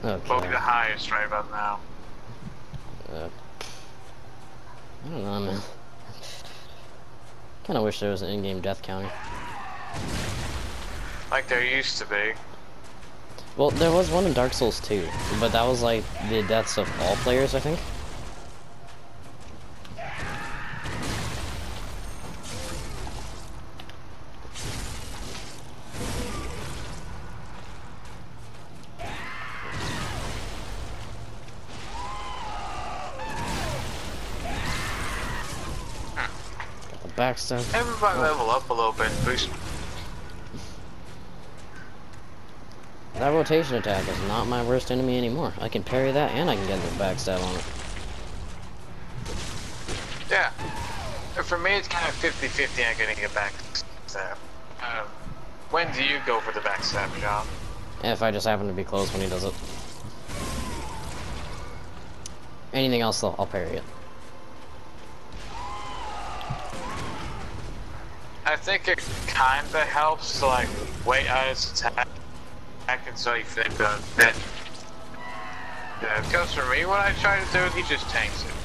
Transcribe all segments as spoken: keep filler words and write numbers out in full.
Okay. What would be the highest right about now? Uh, I don't know, man. Kinda wish there was an in-game death counter. Like there used to be. Well, there was one in Dark Souls two, but that was like the deaths of all players, I think. Got the backstab. Everybody Oh. level up a little bit, boost. That rotation attack is not my worst enemy anymore. I can parry that and I can get the backstab on it. Yeah. For me, it's kind of fifty fifty on getting a backstab. Um, when do you go for the backstab, John? If I just happen to be close when he does it. Anything else, though, I'll parry it. I think it kinda helps to like wait out his attack until you think done. Then, yeah, because for me, what I try to do is he just tanks it.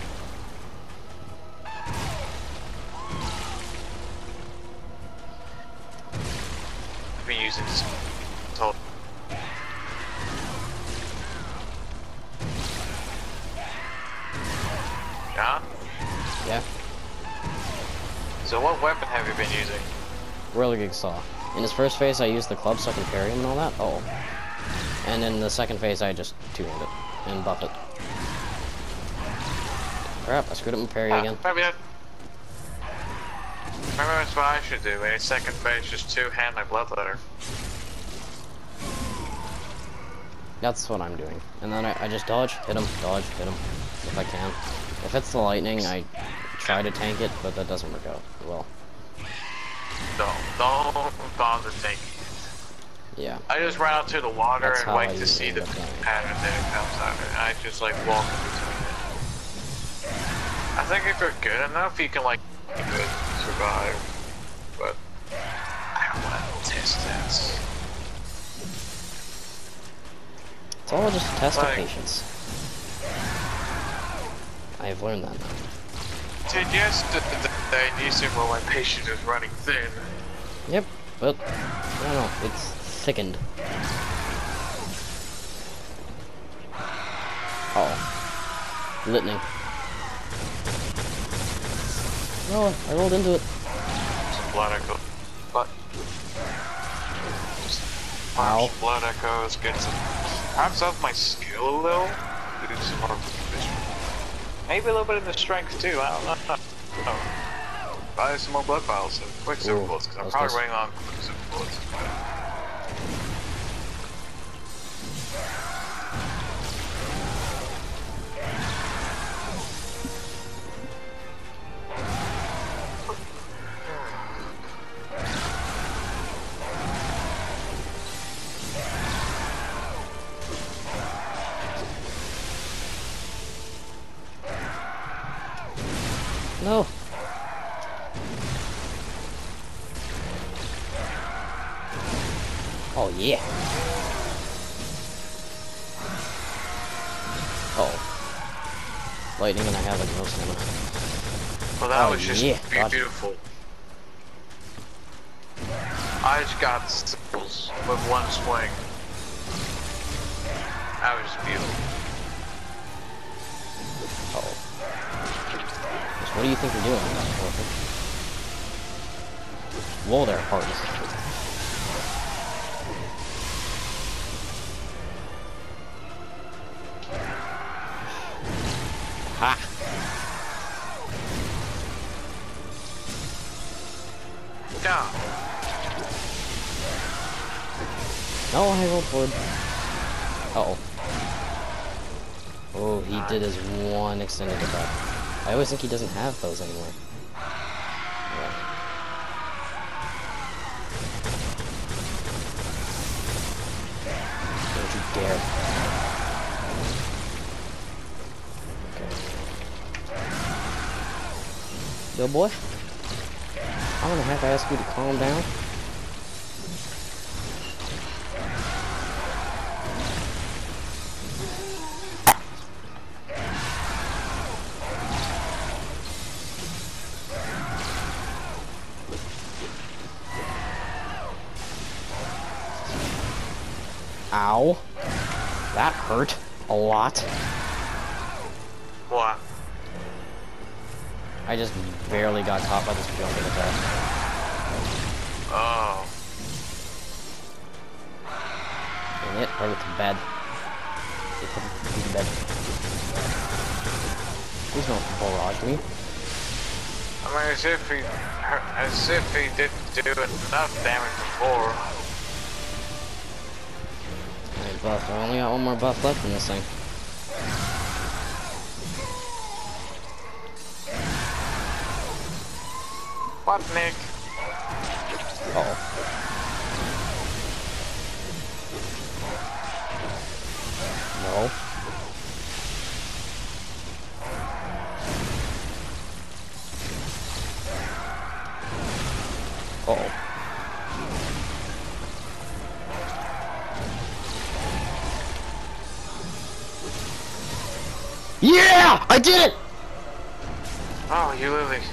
I've been using this whole. John? Yeah? So what weapon have you been using? Whirligig saw. In his first phase, I used the club so I can parry him and all that. Oh. And in the second phase, I just two-hand it and buff it. Crap, I screwed up my parry Ah, again. Maybe that. Maybe that's what I should do. In second phase, just two-hand my bloodletter. That's what I'm doing. And then I, I just dodge, hit him, dodge, hit him, if I can. If it's the lightning, I try to tank it, but that doesn't work out well. Don't, don't bother taking it. Yeah. I just run out to the water That's and how wait I to usually see the end up dying. pattern that it comes out, and I just like walk in between it. I think if you're good enough, you can like you could survive, but I don't want to test that. It's all just a test Like- of patience. I have learned that now. Dude, yes, the, the, the used to where my patience is running thin. Yep, but I don't know, it's thickened. Oh. Litany. Oh, I rolled into it. Some blood echo. But. Just Ow. punch blood echoes, get some. Perhaps up my skill a little. Do some more vision. Maybe a little bit in the strength too, I don't know. I don't know. Buy some more blood vials and quicksilver Ooh, bullets, because I'm those probably guys- running on quicksilver bullets. No. Oh yeah. Oh. Lightning and I have like no stamina. Well, that Oh, was just yeah, gotcha. beautiful. I just got stills with one swing. That was just beautiful. Uh oh. What do you think you're doing, Orphan? Whoa there, party. Ha! Yeah. No, I rolled forward. Uh oh. Oh, he did his one extended attack. I always think he doesn't have those anymore. Yeah. Don't you dare. Okay. Yo, boy. I'm gonna have to ask you to calm down. Ow. That hurt a lot. What? I just barely got caught by this jumping attack. Oh. And it hurts bad. It hurts bad. Please don't barrage me. I mean, as if he, as if he didn't do enough damage before. Alright, buff. I only got one more buff left in this thing. What, Nick? Uh oh. No. Uh oh. Yeah! I did it! Oh, you literally